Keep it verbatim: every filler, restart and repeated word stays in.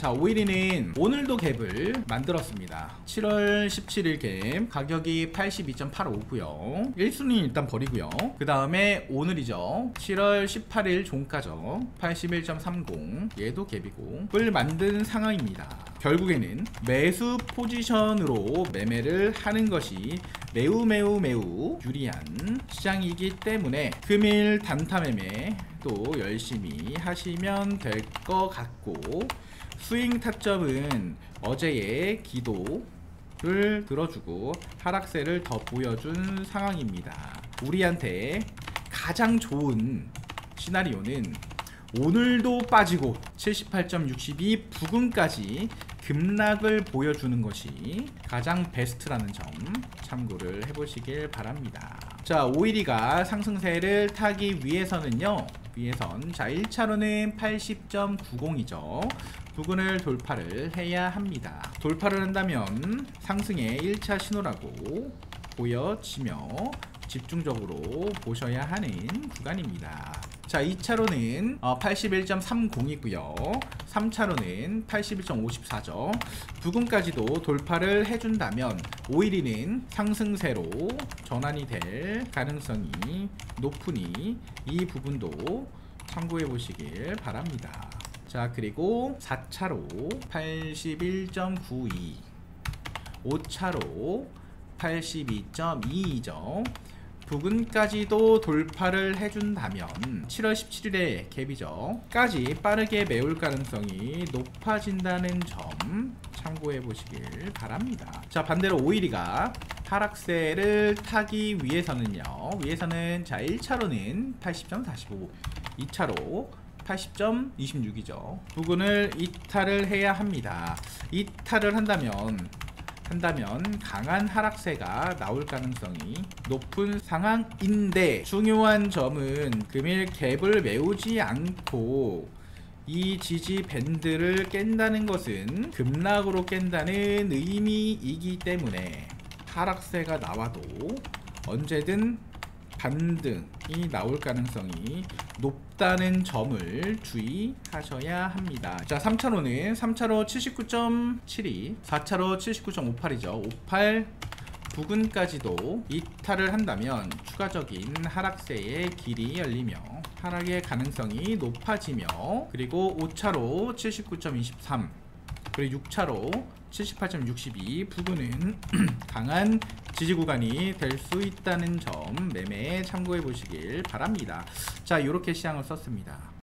자, 오일이는 오늘도 갭을 만들었습니다. 칠월 십칠일 갭 가격이 팔십이 점 팔오고요 일 순위는 일단 버리고요. 그 다음에 오늘이죠. 칠월 십팔일 종가죠. 팔십일 점 삼공, 얘도 갭이고 을 만든 상황입니다. 결국에는 매수 포지션으로 매매를 하는 것이 매우 매우 매우 유리한 시장이기 때문에 금일 단타 매매 또 열심히 하시면 될 것 같고, 스윙 타점은 어제의 기도를 들어주고 하락세를 더 보여준 상황입니다. 우리한테 가장 좋은 시나리오는 오늘도 빠지고 칠십팔 점 육이 부근까지 급락을 보여주는 것이 가장 베스트라는 점 참고를 해보시길 바랍니다. 자, 오일이가 상승세를 타기 위해서는요, 위에선 자 일 차로는 팔십 점 구공이죠 부근을 돌파를 해야 합니다. 돌파를 한다면 상승의 일 차 신호라고 보여지며 집중적으로 보셔야 하는 구간입니다. 자, 이 차로는 어, 팔십일 점 삼공이고요 삼 차로는 팔십일 점 오십사죠 부근까지도 돌파를 해준다면 오일이는 상승세로 전환이 될 가능성이 높으니 이 부분도 참고해 보시길 바랍니다. 자, 그리고 사 차로 팔십일 점 구이, 오 차로 팔십이 점 이이죠 부근까지도 돌파를 해준다면 칠월 십칠일에 갭이죠 까지 빠르게 메울 가능성이 높아진다는 점 참고해 보시길 바랍니다. 자, 반대로 오일이가 하락세를 타기 위해서는요, 위해서는 자 일 차로는 팔십 점 사십오, 이 차로 팔십 점 이십육이죠 부근을 이탈을 해야 합니다. 이탈을 한다면 한다면 강한 하락세가 나올 가능성이 높은 상황인데, 중요한 점은 금일 갭을 메우지 않고 이 지지 밴드를 깬다는 것은 급락으로 깬다는 의미이기 때문에 하락세가 나와도 언제든 반등이 나올 가능성이 높다는 점을 주의하셔야 합니다. 자, 삼 차로는 삼 차로 칠십구 점 칠이, 사 차로 칠십구 점 오팔이죠 오팔 부근까지도 이탈을 한다면 추가적인 하락세의 길이 열리며 하락의 가능성이 높아지며, 그리고 오 차로 칠십구 점 이십삼, 그리고 육 차로 칠십팔 점 육이 부근은 강한 지지 구간이 될 수 있다는 점 매매에 참고해 보시길 바랍니다. 자, 이렇게 시장을 썼습니다.